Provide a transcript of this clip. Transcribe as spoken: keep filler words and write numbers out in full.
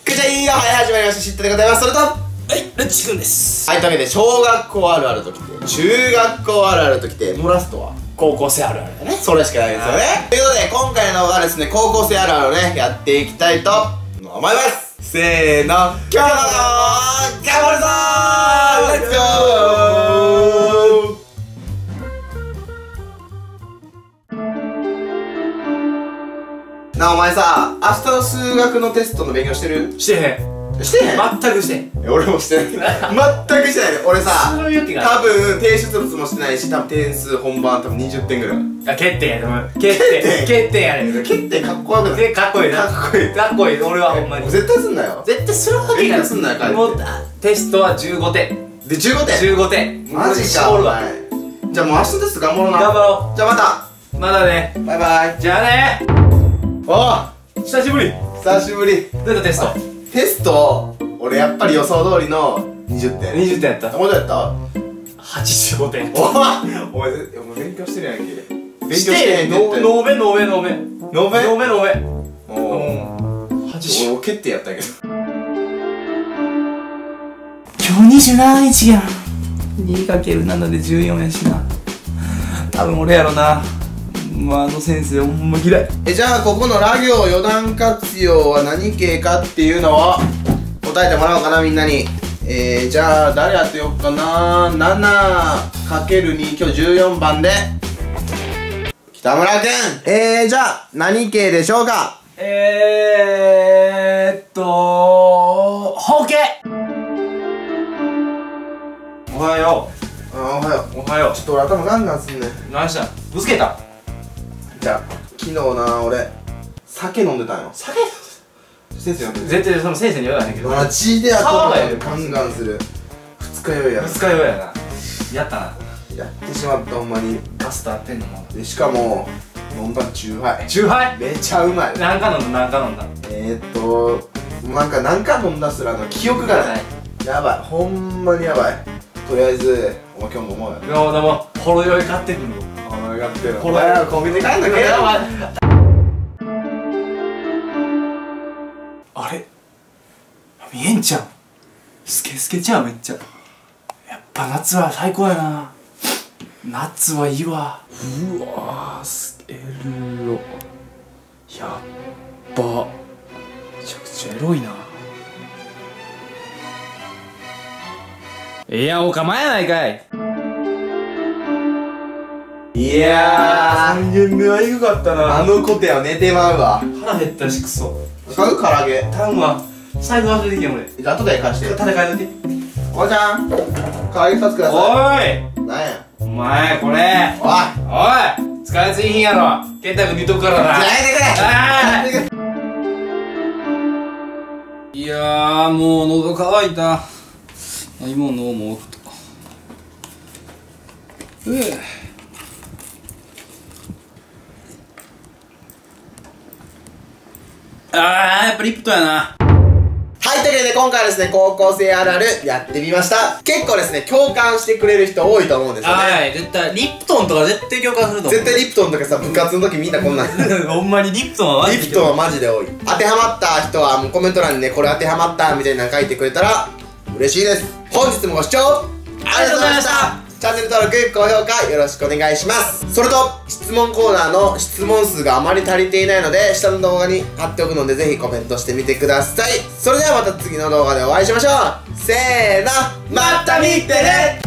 くじゃいいよ、はい、始まりました。知ったでございます。それと、はい、ルッチくんです。 い、というわけで、小学校あるあるときて、中学校あるあるときて、もうラストは高校生あるあるだね。 それしかないですよね。ということで、今回の動画はですね、高校生あるあるをね、やっていきたいと思います。せーの、今日の頑張るぞー、レッツゴー。なあ、お前さ、明日の数学のテストの勉強してる？ してへん。 してへん？ 全くしてへん。 俺もしてない。全くしてないね。俺さ、 そういうわけが多分提出物もしてないし、多分点数本番多分にじゅってんぐらい。 あ、欠点やでも。欠点。欠点やねん。 欠点かっこよくない？ かっこいいな。 かっこいい。 かっこいい。俺はほんまに。 絶対すんなよ。 絶対するわけがない。 絶対すんなよ、 もうテストはじゅうごてん。 で、じゅうごてん？ じゅうごてん。 マジか、お前。じゃあもう明日テスト頑張ろうな。 頑張ろう。じゃあまた。 まだね。 バイバイ。 じゃあね。 お久しぶり。 久しぶり。 どうやったテスト？ テスト、俺やっぱり予想通りのにじゅってん。 にじゅってんやった。 もうどうやった？ はちじゅうごてん。 お前、お前勉強してるやんけ。勉強してへんって言ってんの。 ノーベノーベノーベノーベ？ ノーベノーベ。 おー、 はちじゅう。 俺決定やったんやけど。 今日にじゅうしちにちやん。 にかけるなな でじゅうよんやしな。多分俺やろな。まあ、あの先生ほんま嫌い。 え、じゃあここのラ行余談活用は何形かっていうのを答えてもらおうかな、みんなに。えー、じゃあ誰当てよっかな。 ななかけるに 今日じゅうよんばんで北村くん。えー、じゃあ何形でしょうか？ えーっと包茎。おはよあ、おはよう。 う。おはよちょっと俺頭ガンガンすんねん。 う。何したん？ぶつけた？ じゃあ昨日な、俺酒飲んでたんよ。 酒？ 先生呼んでる。 絶対その先生に言わないんだけど。 マジで頭川やでガンガンする。二日酔いや二日酔いやな。やったな。 やってしまった、ほんまに。 ガスと合ってんのもん。 でしかも飲んだチューハイチューハイ？ めちゃうまい。 何か飲んだ何か飲んだ。 えーっとなんか何回飲んだすらの記憶がない。やばい、ほんまにやばい。とりあえずお前今日も飲もうよ。 でもでもほろ酔い買ってくるの。 お前がってる。 ほらお前らコンビニで買うんだけど。 あれ見えんちゃう。スケスケちゃう。めっちゃやっぱ夏は最高やな。夏はいいわ。うわー、スエロやっば。めちゃくちゃエロいな。いや、お構えないかい。 いやー、 さんげんめはエグかったな。 あのコテは寝てまうわ。 腹減ったしクソ。 買う唐揚げ。 頼むわ。財布忘れてきてん俺。 じゃあ後で貸して。 戦いといて。 おばちゃん、唐揚げふたつくださおい。 い。なんやお前これ。 おいおい。使いやすい品やろ。ケンタ君に言うとくからな。 やめてくれ。 あやめてくれ。 いやー、もう喉乾いた。飲み物をもう置くと。うえ。あー、やっぱリプトンやな。 はい、というわけで今回はですね、高校生あるあるやってみました。結構ですね、共感してくれる人多いと思うんですよね。 はい、絶対、リプトンとか絶対共感すると思う。 絶対リプトンとかさ、部活の時みんなこんなん。 ほんまにリプトンはマジでリプトンはマジで多い。当てはまった人はもうコメント欄にね、これ当てはまったみたいなの書いてくれたら嬉しいです。本日もご視聴ありがとうございました。チャンネル登録、高評価よろしくお願いします。それと、質問コーナーの質問数があまり足りていないので、下の動画に貼っておくので、ぜひコメントしてみてください。それではまた次の動画でお会いしましょう。せーの、また見てね。